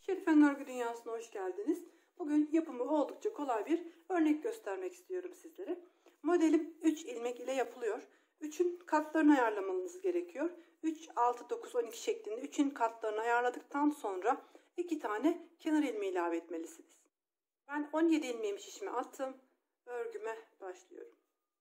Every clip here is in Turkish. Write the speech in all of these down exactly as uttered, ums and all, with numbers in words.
Şerife'nin örgü dünyasına hoş geldiniz. Bugün yapımı oldukça kolay bir örnek göstermek istiyorum sizlere. Modelim üç ilmek ile yapılıyor. üçün katlarını ayarlamanız gerekiyor. üç, altı, dokuz, on iki şeklinde üçün katlarını ayarladıktan sonra iki tane kenar ilmeği ilave etmelisiniz. Ben on yedi ilmeğimi şişime attım. Örgüme başlıyorum.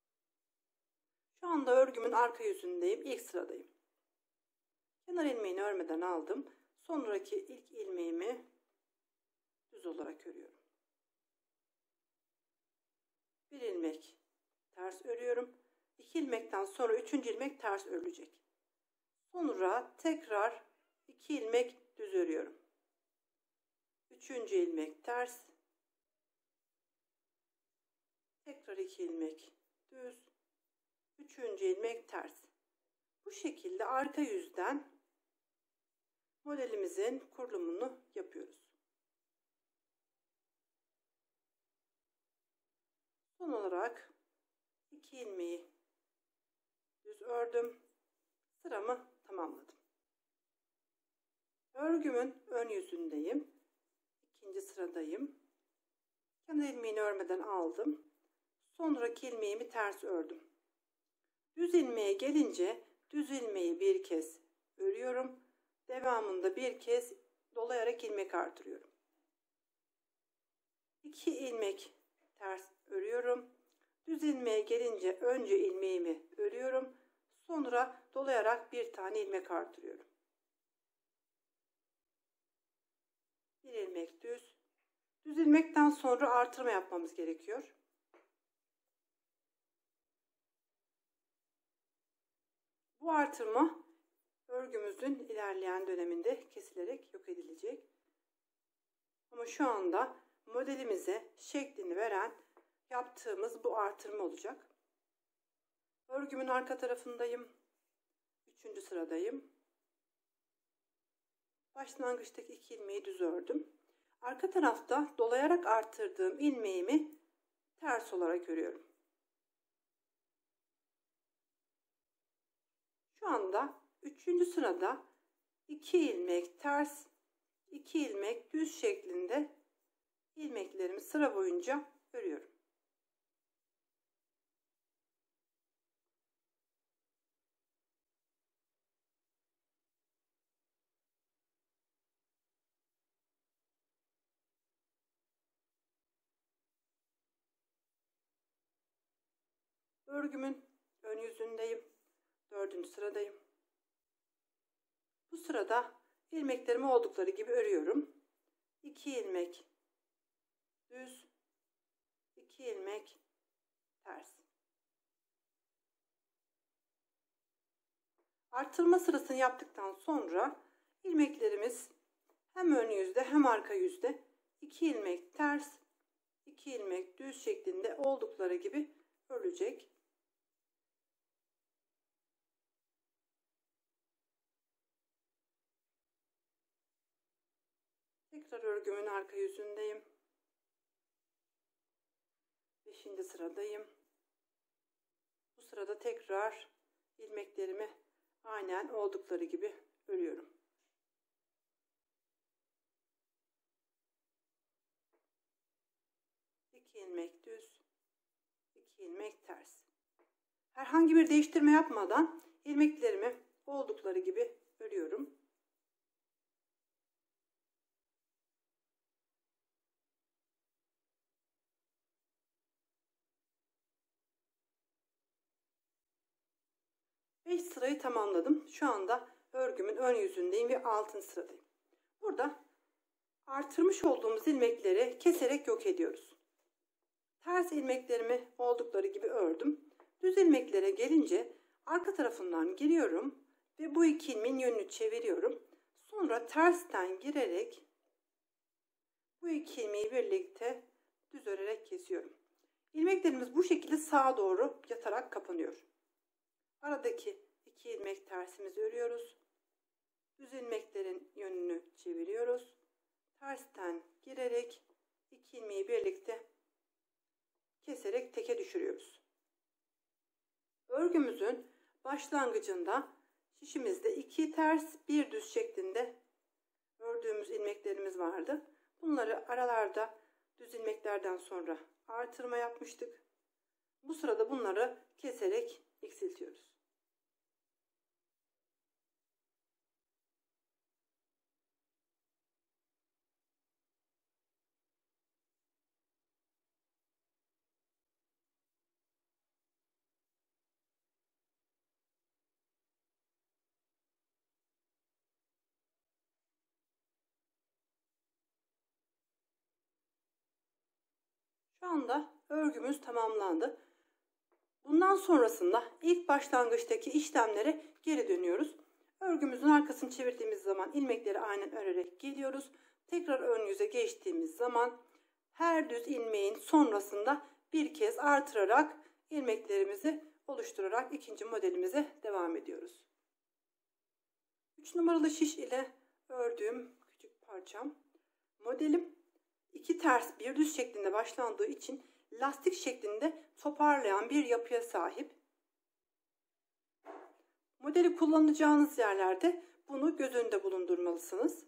Şu anda örgümün arka yüzündeyim. İlk sıradayım. Kenar ilmeğini örmeden aldım. Sonraki ilk ilmeğimi düz olarak örüyorum. Bir ilmek ters örüyorum. İki ilmekten sonra üçüncü ilmek ters örülecek. Sonra tekrar iki ilmek düz örüyorum. Üçüncü ilmek ters. Tekrar iki ilmek düz. Üçüncü ilmek ters. Bu şekilde arka yüzden modelimizin kurulumunu yapıyoruz. Son olarak iki ilmeği düz ördüm. Sıramı tamamladım. Örgümün ön yüzündeyim. İkinci sıradayım. Kenar ilmeğini örmeden aldım. Sonraki ilmeğimi ters ördüm. Düz ilmeğe gelince düz ilmeği bir kez örüyorum. Devamında bir kez dolayarak ilmek artırıyorum. iki ilmek ters örüyorum. Düz ilmeğe gelince önce ilmeğimi örüyorum. Sonra dolayarak bir tane ilmek artırıyorum. Bir ilmek düz. Düz ilmekten sonra artırma yapmamız gerekiyor. Bu artırma örgümüzün ilerleyen döneminde kesilerek yok edilecek. Ama şu anda modelimize şeklini veren yaptığımız bu artırma olacak. Örgümün arka tarafındayım. Üçüncü sıradayım. Başlangıçtaki iki ilmeği düz ördüm. Arka tarafta dolayarak arttırdığım ilmeğimi ters olarak örüyorum. Şu anda üçüncü sırada iki ilmek ters, iki ilmek düz şeklinde ilmeklerimi sıra boyunca örüyorum. Örgümün ön yüzündeyim. Dördüncü sıradayım. Bu sırada ilmeklerimi oldukları gibi örüyorum. iki ilmek düz, iki ilmek ters. Artırma sırasını yaptıktan sonra ilmeklerimiz hem ön yüzde hem arka yüzde iki ilmek ters, iki ilmek düz şeklinde oldukları gibi örülecek. Tekrar örgümün arka yüzündeyim. Beşinci sıradayım. Bu sırada tekrar ilmeklerimi aynen oldukları gibi örüyorum. iki ilmek düz, iki ilmek ters. Herhangi bir değiştirme yapmadan ilmeklerimi oldukları gibi örüyorum. beş sırayı tamamladım. Şu anda örgümün ön yüzündeyim ve altıncı sıradayım. Burada artırmış olduğumuz ilmekleri keserek yok ediyoruz. Ters ilmeklerimi oldukları gibi ördüm. Düz ilmeklere gelince arka tarafından giriyorum ve bu iki ilmeğin yönünü çeviriyorum. Sonra tersten girerek bu iki ilmeği birlikte düz örerek kesiyorum. İlmeklerimiz bu şekilde sağa doğru yatarak kapanıyor. Aradaki iki ilmek tersimizi örüyoruz. Düz ilmeklerin yönünü çeviriyoruz. Tersten girerek iki ilmeği birlikte keserek teke düşürüyoruz. Örgümüzün başlangıcında şişimizde iki ters bir düz şeklinde ördüğümüz ilmeklerimiz vardı. Bunları aralarda düz ilmeklerden sonra artırma yapmıştık. Bu sırada bunları keserek eksiltiyoruz. Şu anda örgümüz tamamlandı. Bundan sonrasında ilk başlangıçtaki işlemlere geri dönüyoruz. Örgümüzün arkasını çevirdiğimiz zaman ilmekleri aynen örerek geliyoruz. Tekrar ön yüze geçtiğimiz zaman her düz ilmeğin sonrasında bir kez artırarak ilmeklerimizi oluşturarak ikinci modelimize devam ediyoruz. üç numaralı şiş ile ördüğüm küçük parçam. Modelim iki ters bir düz şeklinde başlandığı için lastik şeklinde toparlayan bir yapıya sahip. Modeli kullanacağınız yerlerde bunu göz önünde bulundurmalısınız.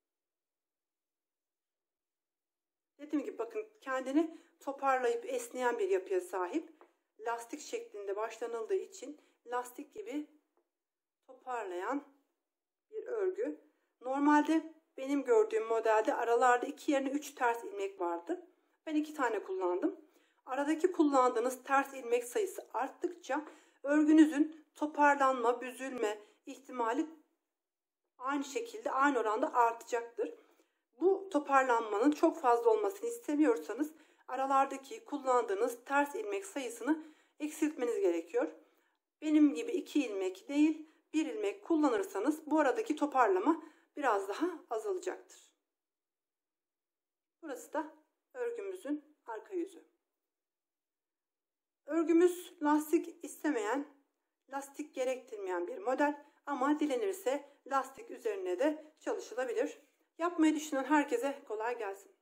Dediğim gibi bakın, kendini toparlayıp esneyen bir yapıya sahip. Lastik şeklinde başlanıldığı için lastik gibi toparlayan bir örgü. Normalde benim gördüğüm modelde aralarda iki yerine üç ters ilmek vardı. Ben iki tane kullandım. Aradaki kullandığınız ters ilmek sayısı arttıkça örgünüzün toparlanma, büzülme ihtimali aynı şekilde, aynı oranda artacaktır. Bu toparlanmanın çok fazla olmasını istemiyorsanız aralardaki kullandığınız ters ilmek sayısını eksiltmeniz gerekiyor. Benim gibi iki ilmek değil, bir ilmek kullanırsanız bu aradaki toparlama biraz daha azalacaktır. Burası da örgümüzün arka yüzü. Örgümüz lastik istemeyen, lastik gerektirmeyen bir model ama dilenirse lastik üzerine de çalışılabilir. Yapmayı düşünen herkese kolay gelsin.